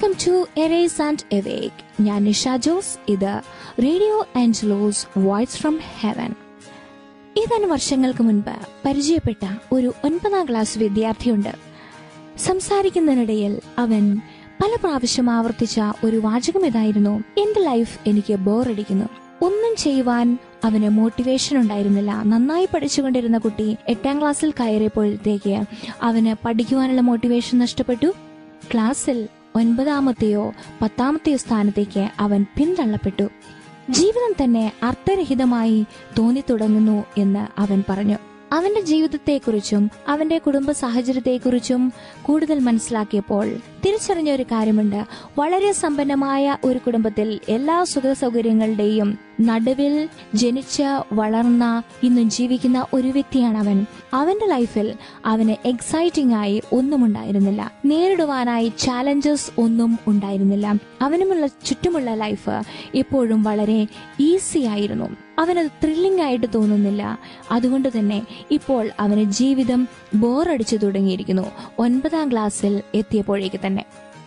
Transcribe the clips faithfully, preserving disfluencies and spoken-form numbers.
Welcome to arise and awake. ഞാൻ നിഷ ജോസ്. ഇത് radio Angelos voice from heaven. ഏതാനും വർഷങ്ങൾക്ക് മുൻപ് പരിചയപ്പെട്ട ഒരു ഒൻപതാം ക്ലാസ് വിദ്യാർത്ഥിയുണ്ട്. സംസാരിക്കുന്നതിനിടയിൽ അവൻ പല പ്രാവശ്യം ആവർത്തിച്ച ഒരു വാചകം ഇതായിരുന്നു: എന്റെ ലൈഫ് എനിക്ക് ബോറടിക്കുന്നു. ഒന്നും ചെയ്യുവാൻ അവന് മോട്ടിവേഷൻ ഉണ്ടായിരുന്നില്ല. നന്നായി പഠിച്ചുകൊണ്ടിരുന്ന കുട്ടി എട്ടാം ക്ലാസ്സിൽ കയറിയപ്പോഴത്തേക്ക് അവന് പഠിക്കുവാനുള്ള മോട്ടിവേഷൻ നഷ്ടപ്പെട്ടു. ക്ലാസ്സിൽ ഒൻപതാമത്തെയോ പത്താമത്തെയോ സ്ഥാനത്തേക്ക് അവൻ പിന്തള്ളപ്പെട്ടു. ജീവിതം തന്നെ അർത്ഥരഹിതമായി തോന്നി തുടങ്ങുന്നു എന്ന് അവൻ പറഞ്ഞു. അവന്റെ ജീവിതത്തെക്കുറിച്ചും അവന്റെ കുടുംബ സാഹചര്യത്തെക്കുറിച്ചും കൂടുതൽ മനസ്സിലാക്കിയപ്പോൾ തിരിച്ചറിഞ്ഞ ഒരു കാര്യമുണ്ട്. വളരെ സമ്പന്നമായ ഒരു കുടുംബത്തിൽ എല്ലാ സുഖ സൗകര്യങ്ങളുടെയും നടുവിൽ ജനിച്ച് വളർന്ന ഇന്നും ജീവിക്കുന്ന ഒരു വ്യക്തിയാണ് അവൻ. അവന്റെ ലൈഫിൽ അവന് എക്സൈറ്റിംഗ് ആയി ഒന്നും ഉണ്ടായിരുന്നില്ല. നേരിടുവാനായി ചാലഞ്ചസ് ഒന്നും ഉണ്ടായിരുന്നില്ല. അവനുമുള്ള ചുറ്റുമുള്ള ലൈഫ് എപ്പോഴും വളരെ ഈസി ആയിരുന്നു. അവനത് ത്രില്ലിംഗ് ആയിട്ട് തോന്നുന്നില്ല. അതുകൊണ്ട് തന്നെ ഇപ്പോൾ അവന് ജീവിതം ബോറടിച്ചു തുടങ്ങിയിരിക്കുന്നു. ഒൻപതാം ക്ലാസ്സിൽ എത്തിയപ്പോഴേക്ക് തന്നെ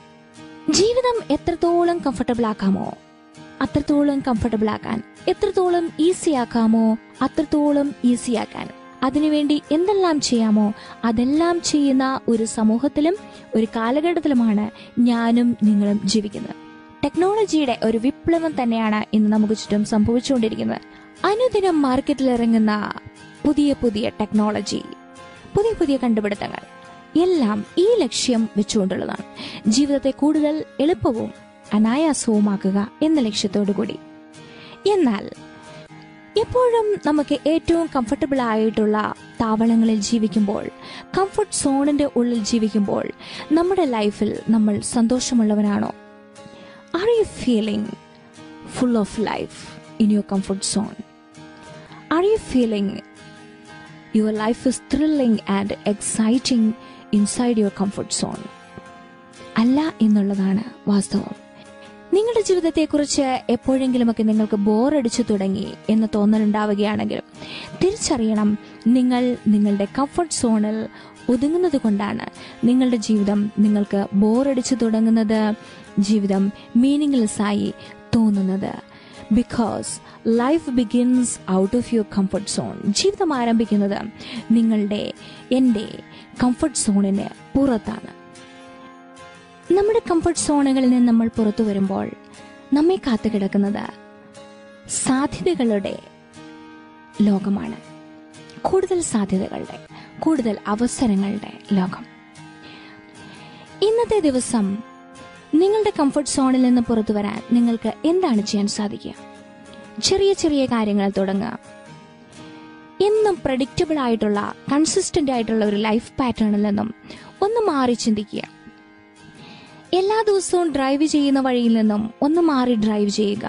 ജീവിതം എത്രത്തോളം കംഫർട്ടബിൾ ആക്കാമോ അത്രത്തോളം കംഫർട്ടബിൾ ആക്കാൻ, എത്രത്തോളം ഈസി ആക്കാമോ അത്രത്തോളം ഈസി ആക്കാൻ, അതിനുവേണ്ടി എന്തെല്ലാം ചെയ്യാമോ അതെല്ലാം ചെയ്യുന്ന ഒരു സമൂഹത്തിലും ഒരു കാലഘട്ടത്തിലുമാണ് ഞാനും നിങ്ങളും ജീവിക്കുന്നത്. ടെക്നോളജിയുടെ ഒരു വിപ്ലവം തന്നെയാണ് ഇന്ന് നമുക്ക് ചുറ്റും സംഭവിച്ചുകൊണ്ടിരിക്കുന്നത്. അനുദിനം മാർക്കറ്റിൽ ഇറങ്ങുന്ന പുതിയ പുതിയ ടെക്നോളജി, പുതിയ പുതിയ കണ്ടുപിടുത്തങ്ങൾ എല്ലാം ഈ ലക്ഷ്യം വെച്ചുകൊണ്ടുള്ളതാണ്. ജീവിതത്തെ കൂടുതൽ എളുപ്പവും അനായാസവുമാക്കുക എന്ന ലക്ഷ്യത്തോടു കൂടി. എന്നാൽ എപ്പോഴും നമുക്ക് ഏറ്റവും കംഫർട്ടബിൾ ആയിട്ടുള്ള താവളങ്ങളിൽ ജീവിക്കുമ്പോൾ, കംഫർട്ട് സോണിന്റെ ഉള്ളിൽ ജീവിക്കുമ്പോൾ നമ്മുടെ ലൈഫിൽ നമ്മൾ സന്തോഷമുള്ളവരാണോ? Are you feeling full of life in your comfort zone? Are you feeling your life is thrilling and exciting inside your comfort zone? അല്ല എന്നുള്ളതാണ് വാസ്തവം. നിങ്ങളുടെ ജീവിതത്തെക്കുറിച്ച് എപ്പോഴെങ്കിലുമൊക്കെ നിങ്ങൾക്ക് ബോറടിച്ചു തുടങ്ങി എന്ന് തോന്നലുണ്ടാവുകയാണെങ്കിൽ തിരിച്ചറിയണം, നിങ്ങൾ നിങ്ങളുടെ കംഫർട്ട് സോണിൽ ഒതുങ്ങുന്നത് കൊണ്ടാണ് നിങ്ങളുടെ ജീവിതം നിങ്ങൾക്ക് ബോറടിച്ചു തുടങ്ങുന്നത്, ജീവിതം മീനിങ്ലെസ് ആയി തോന്നുന്നത്. Because life begins out of your comfort zone. ജീവിതം ആരംഭിക്കുന്നത് നിങ്ങളുടെ എൻ്റെ കംഫർട്ട് സോണിന് പുറത്താണ്. നമ്മുടെ കംഫർട്ട് സോണുകളിൽ നിന്ന് നമ്മൾ പുറത്തു വരുമ്പോൾ നമ്മെ കാത്തു കിടക്കുന്നത് സാധ്യതകളുടെ ലോകമാണ്. കൂടുതൽ സാധ്യതകളുടെ, കൂടുതൽ അവസരങ്ങളുടെ ലോകം. ഇന്നത്തെ ദിവസം നിങ്ങളുടെ കംഫർട്ട് സോണിൽ നിന്ന് പുറത്തു വരാൻ നിങ്ങൾക്ക് എന്താണ് ചെയ്യാൻ സാധിക്കുക? ചെറിയ ചെറിയ കാര്യങ്ങൾ തുടങ്ങുക. എന്നും പ്രഡിക്റ്റബിൾ ആയിട്ടുള്ള, കൺസിസ്റ്റന്റ് ആയിട്ടുള്ള ഒരു ലൈഫ് പാറ്റേണിൽ നിന്നും ഒന്ന് മാറി ചിന്തിക്കുക. എല്ലാ ദിവസവും ഡ്രൈവ് ചെയ്യുന്ന വഴിയിൽ നിന്നും ഒന്ന് മാറി ഡ്രൈവ് ചെയ്യുക.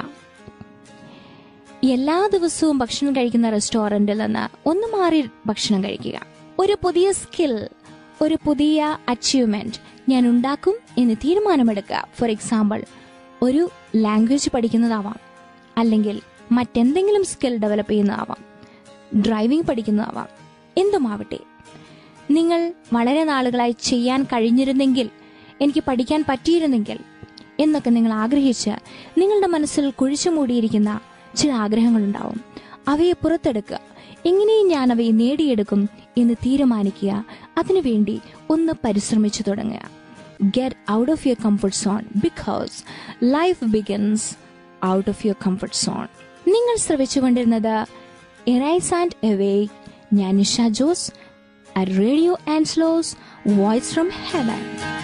എല്ലാ ദിവസവും ഭക്ഷണം കഴിക്കുന്ന റെസ്റ്റോറന്റിൽ നിന്ന് ഒന്ന് മാറി ഭക്ഷണം കഴിക്കുക. ഒരു പുതിയ സ്കിൽ, ഒരു പുതിയ അച്ചീവ്മെന്റ് ഞാൻ ഉണ്ടാക്കും എന്ന് തീരുമാനമെടുക്കുക. ഫോർ എക്സാമ്പിൾ, ഒരു ലാംഗ്വേജ് പഠിക്കുന്നതാവാം, അല്ലെങ്കിൽ മറ്റെന്തെങ്കിലും സ്കിൽ ഡെവലപ്പ് ചെയ്യുന്നതാവാം, ഡ്രൈവിംഗ് പഠിക്കുന്നതാവാം, എന്തുമാവട്ടെ. നിങ്ങൾ വളരെ നാളുകളായി ചെയ്യാൻ കഴിഞ്ഞിരുന്നെങ്കിൽ, എനിക്ക് പഠിക്കാൻ പറ്റിയിരുന്നെങ്കിൽ എന്നൊക്കെ നിങ്ങൾ ആഗ്രഹിച്ച് നിങ്ങളുടെ മനസ്സിൽ കുഴിച്ചു മൂടിയിരിക്കുന്ന ചില ആഗ്രഹങ്ങളുണ്ടാവും. അവയെ പുറത്തെടുക്കുക. എങ്ങനെയും ഞാൻ അവയെ നേടിയെടുക്കും എന്ന് തീരുമാനിക്കുക. അതിനുവേണ്ടി ഒന്ന് പരിശ്രമിച്ചു തുടങ്ങുക. Get out of your comfort zone, because life begins out of your comfort zone. നിങ്ങൾ ശ്രവിച്ചുകൊണ്ടിരുന്നത് എറൈസ് ആൻഡ് എവേക്ക്. ഞാൻ Nisha Jose, at radio Angelos voice from heaven.